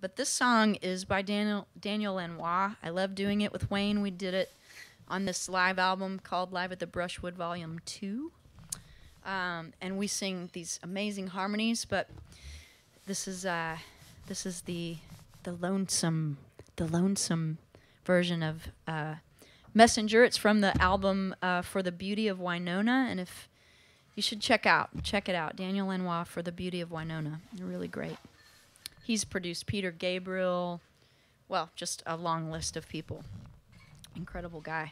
but this song is by Daniel Lanois. I love doing it with Wayne. We did it on this live album called Live at the Brushwood Volume 2. And we sing these amazing harmonies, but this is the lonesome version of Messenger. It's from the album For the Beauty of Winona, and if you should check it out. Daniel Lanois, For the Beauty of Winona. They're really great. He's produced Peter Gabriel, well, just a long list of people. Incredible guy.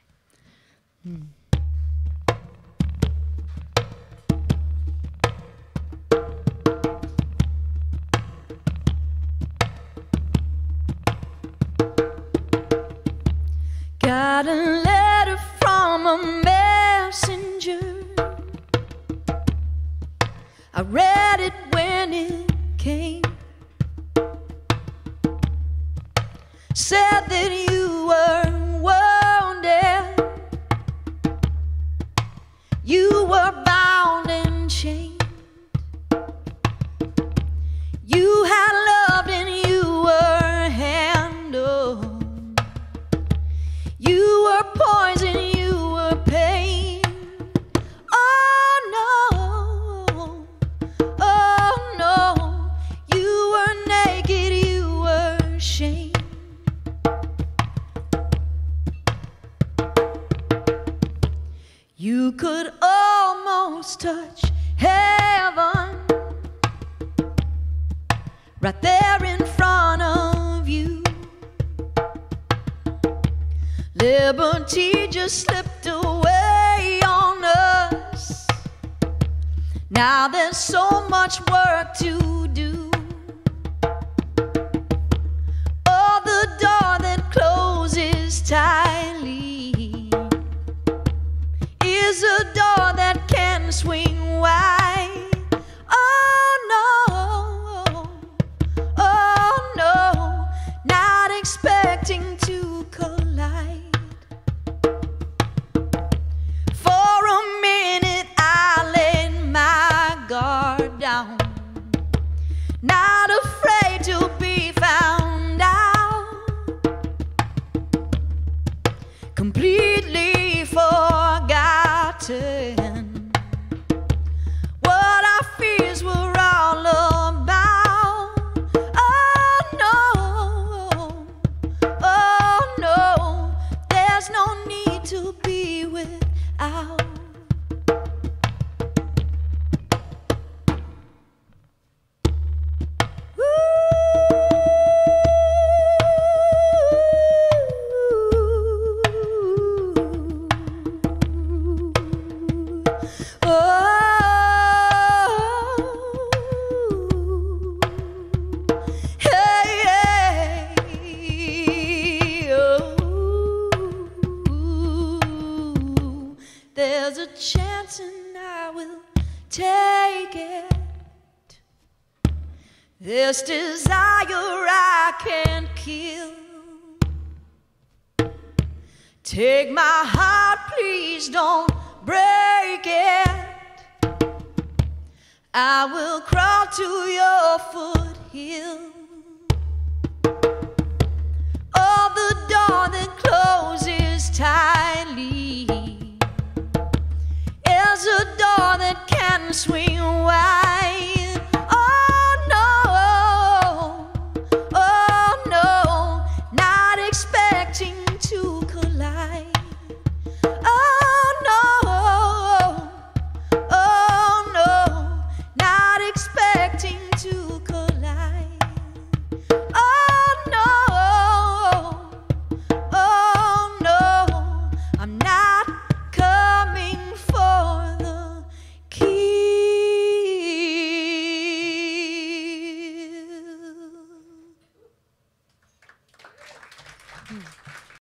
Got a letter from a messenger. I read it when it came. Said that you were wounded, you were bound and chained, you had loved and you were handled, you were poison, you were pain. Oh no, you were naked, you were shamed. You could almost touch heaven right there in front of you. Liberty just slipped away on us. Now there's so much work to do. Oh, the door that closes tightly is a door that can swing wide. Oh no, not expecting to collide. For a minute I laid my guard down, not afraid to be found out, completely forgotten what our fears were all about. Oh no, there's no need to be without. There's a chance and I will take it. This desire I can't kill. Take my heart, please don't break it. I will crawl to your foothill.